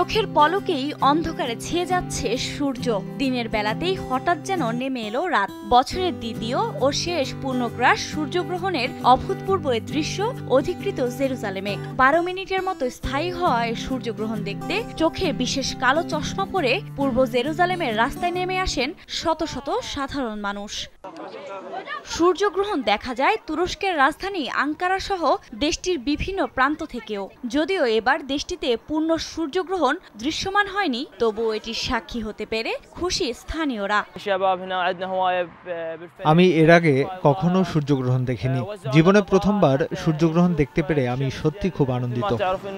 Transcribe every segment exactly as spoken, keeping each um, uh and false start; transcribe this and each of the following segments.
চোখের পলকেই অন্ধকারে ছেয়ে যাচ্ছে সূর্য। দিনের বেলাতেই হঠাৎ যেন নেমে এলো রাত। বছরের দ্বিতীয় ও শেষ পূর্ণগ্রাস সূর্যগ্রহণের অভূতপূর্ব এ দৃশ্য অধিকৃত জেরুজালেমে। বারো মিনিটের মতো স্থায়ী হওয়া এই সূর্যগ্রহণ দেখতে চোখে বিশেষ কালো চশমা পরে পূর্ব জেরুজালেমের রাস্তায় নেমে আসেন শত শত সাধারণ মানুষ। সূর্যগ্রহণ দেখা যায় তুরস্কের রাজধানী আঙ্কারা সহ দেশটির বিভিন্ন প্রান্ত থেকেও। যদিও এবার দেশটিতে পূর্ণ সূর্যগ্রহণ দৃশ্যমান হয়নি, তবুও এটির সাক্ষী হতে পেরে খুশি স্থানীয়রা। আমি এর আগে কখনো সূর্যগ্রহণ দেখিনি। জীবনে প্রথমবার সূর্যগ্রহণ দেখতে পেরে আমি সত্যি খুব আনন্দিত।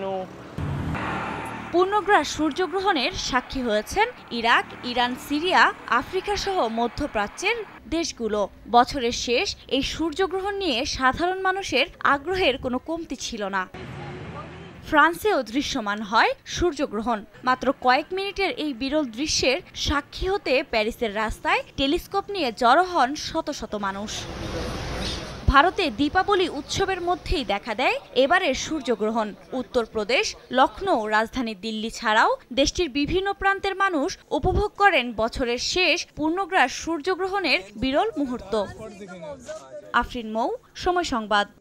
পূর্ণগ্রাস সূর্যগ্রহণের সাক্ষী হয়েছেন ইরাক, ইরান, সিরিয়া, আফ্রিকা সহ মধ্যপ্রাচ্যের দেশগুলো। বছরের শেষ এই সূর্যগ্রহণ নিয়ে সাধারণ মানুষের আগ্রহের কোনো কমতি ছিল না। ফ্রান্সেও দৃশ্যমান হয় সূর্যগ্রহণ। মাত্র কয়েক মিনিটের এই বিরল দৃশ্যের সাক্ষী হতে প্যারিসের রাস্তায় টেলিস্কোপ নিয়ে জড়ো হন শত শত মানুষ। ভারতে দীপাবলি উৎসবের মধ্যেই দেখা দেয় এবারের সূর্যগ্রহণ। উত্তরপ্রদেশ, লখনৌ, রাজধানী দিল্লি ছাড়াও দেশটির বিভিন্ন প্রান্তের মানুষ উপভোগ করেন বছরের শেষ পূর্ণগ্রাস সূর্যগ্রহণের বিরল মুহূর্ত। আফরিন মৌ, সময় সংবাদ।